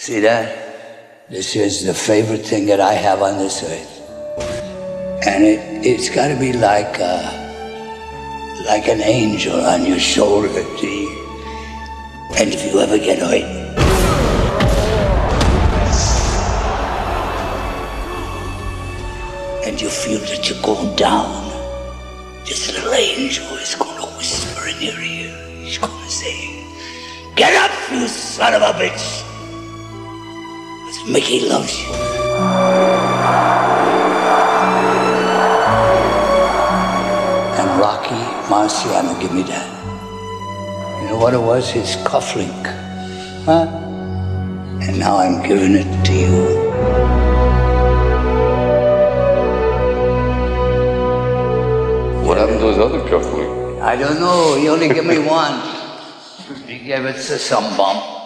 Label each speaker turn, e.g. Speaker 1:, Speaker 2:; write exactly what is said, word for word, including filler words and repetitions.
Speaker 1: See that? This is the favorite thing that I have on this earth. And it, it's got to be like, uh, like an angel on your shoulder, see? And if you ever get hurt, and you feel that you're going down, this little angel is going to whisper in your ear. He's going to say, "Get up, you son of a bitch! Because Mickey loves you." And Rocky Marciano give me that. You know what it was? His cufflink. Huh? And now I'm giving it to you.
Speaker 2: What happened to his other cufflink?
Speaker 1: I don't know. He only gave me one. He gave it to some bum.